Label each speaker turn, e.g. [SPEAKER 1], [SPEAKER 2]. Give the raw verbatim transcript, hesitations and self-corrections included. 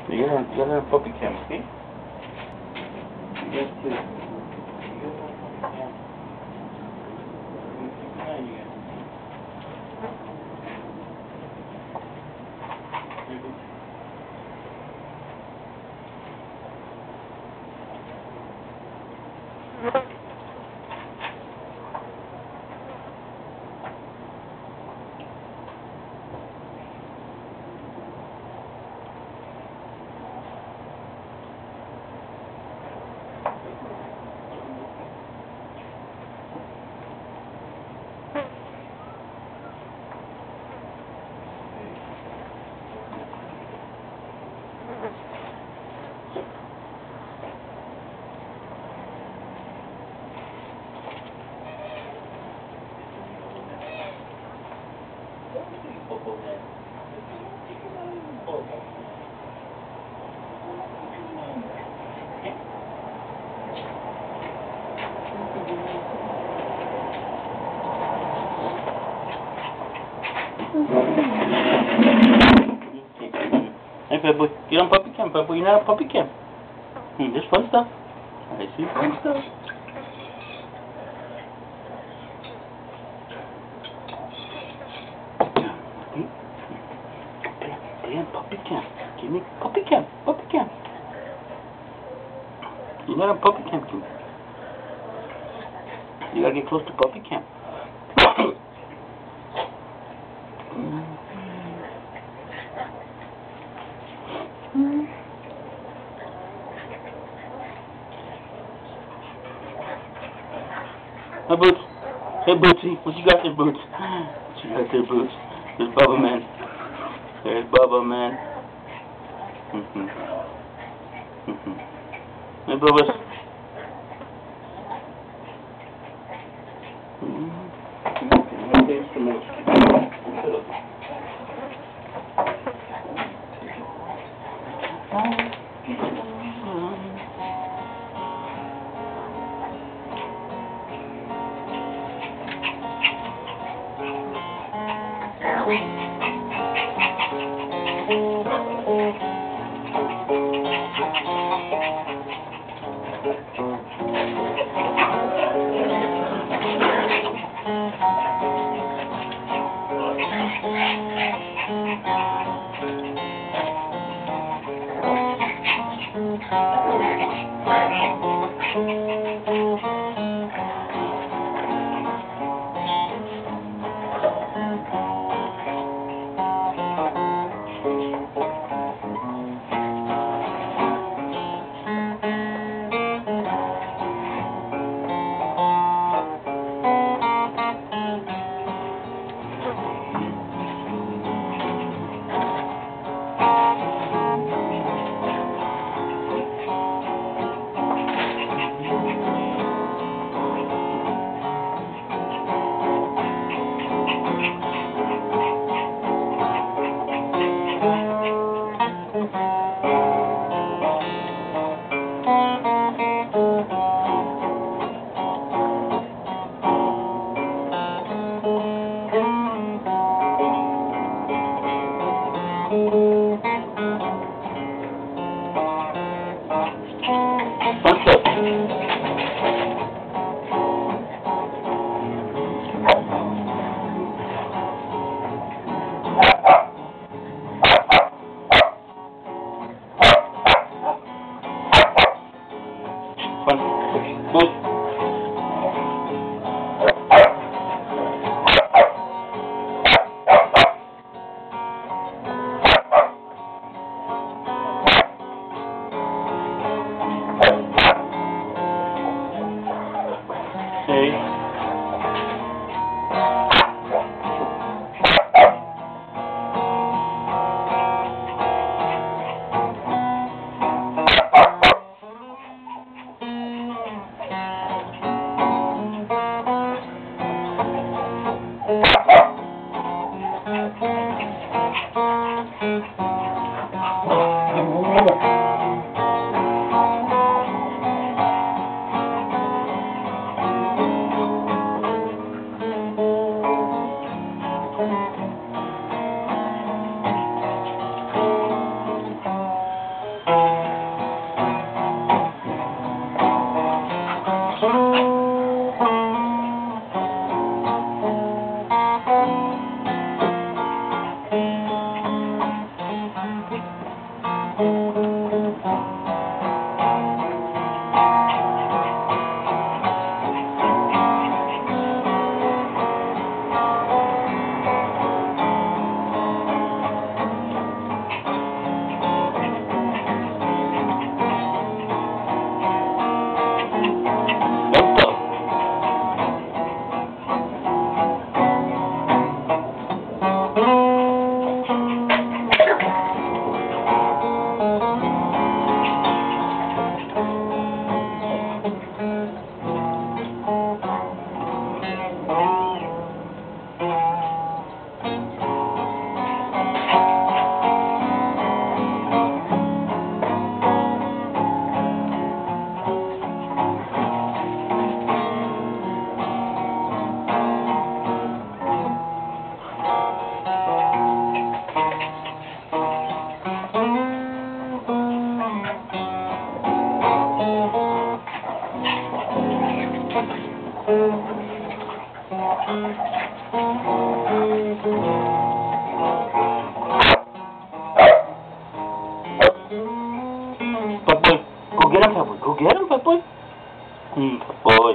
[SPEAKER 1] You gotta, you gotta have puppy cam, okay? Yes, please. You gotta have puppy cam. Keep an eye on you guys. Very good. Hey, Pebble, get on puppy cam, Pebble. You're not on puppy cam. Hmm, there's fun stuff. I see fun stuff. Hmm. Stay on puppy cam. Give me puppy cam, puppy cam. You're not on puppy cam, Kim. You gotta get close to puppy cam. Hey, Boots. Hey, Bootsy. What you got there, Boots? What you got there, Boots? There's Bubba Man. There's Bubba Man. Mm-hmm. Mm-hmm. Hey, Bubba. Mm-hmm. Okay, instruments. get him, Pep Boy. Go get him, Pep Boy. Hmm, Pep Boy.